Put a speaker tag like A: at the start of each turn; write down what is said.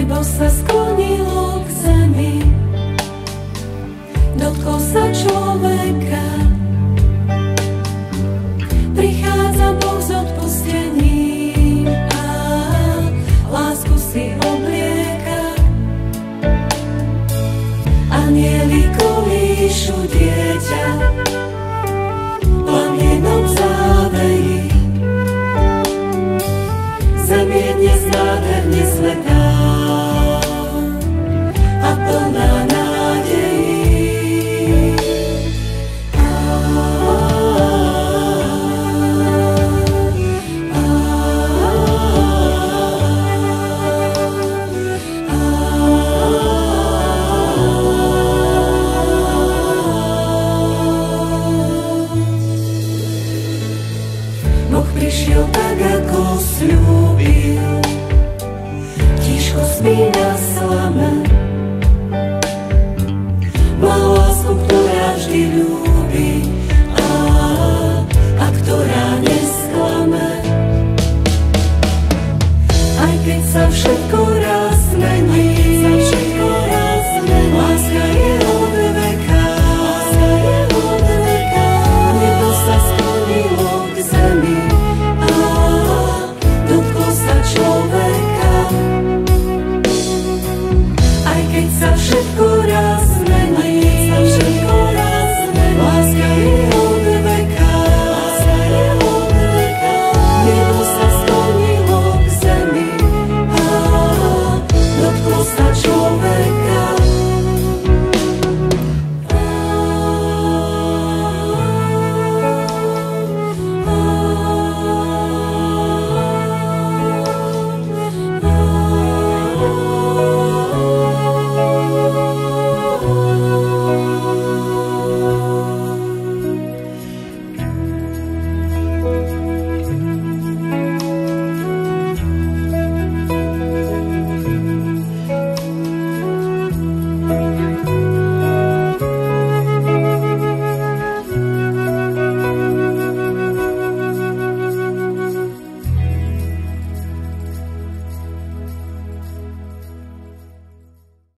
A: Nebo sa sklonilo k zemi, dotkol sa človeka. Prichádza Boh s odpustením a lásku si oblieka. Anjeli kolíšu dieťa plamienom závejí. Zem je dnes nádherne svätá a plná nádejí. Boh prišiel tak, ako sľúbil, tiško spí na slame. Má lásku, ktorá vždy ľúbi a ktorá nesklame. Aj keď sa všetko raz zmení, láska je od veka. Nebo sa sklonilo k zemi a dotkol sa človeka. Aj keď sa všetko raz